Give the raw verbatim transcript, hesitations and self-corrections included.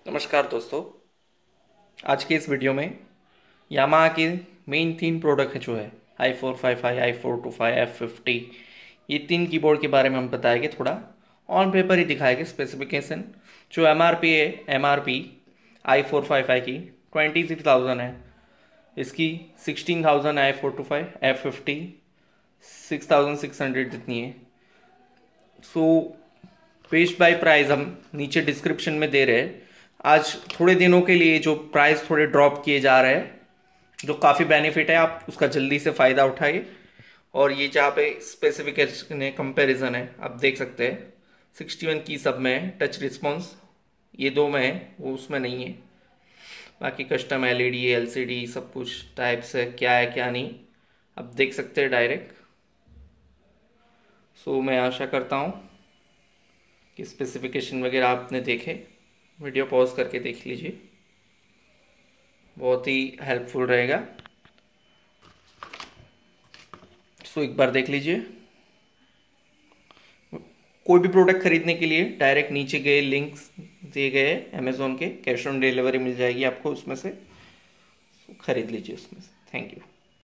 नमस्कार दोस्तों, आज के इस वीडियो में यामाहा के मेन तीन प्रोडक्ट है जो है I four five five, I four two five, F fifty, ये तीन कीबोर्ड के बारे में हम बताएंगे। थोड़ा ऑन पेपर ही दिखाएंगे स्पेसिफिकेशन। जो एम आर पी है, M R P I four five five की ट्वेंटी सिक्स थाउजेंड है, इसकी sixteen thousand I four two five, F fifty six thousand six hundred जितनी है। सो पेस्ट बाय प्राइस हम नीचे डिस्क्रिप्शन में दे रहे हैं। आज थोड़े दिनों के लिए जो प्राइस थोड़े ड्रॉप किए जा रहे हैं, जो काफ़ी बेनिफिट है, आप उसका जल्दी से फ़ायदा उठाइए। और ये जहाँ पे स्पेसिफिकेशन है, कंपैरिजन है, आप देख सकते हैं सिक्सटी वन की सब में है, टच रिस्पॉन्स ये दो में है, वो उसमें नहीं है। बाकी custom L E D, L C D सब कुछ टाइप्स है, क्या है क्या नहीं आप देख सकते हैं डायरेक्ट। सो मैं आशा करता हूँ कि स्पेसिफिकेशन वगैरह आपने देखे। वीडियो पॉज करके देख लीजिए, बहुत ही हेल्पफुल रहेगा। सो एक बार देख लीजिए। कोई भी प्रोडक्ट खरीदने के लिए डायरेक्ट नीचे गए लिंक्स दिए गए अमेजोन के, कैश ऑन डिलीवरी मिल जाएगी आपको उसमें से, खरीद लीजिए उसमें से। Thank you.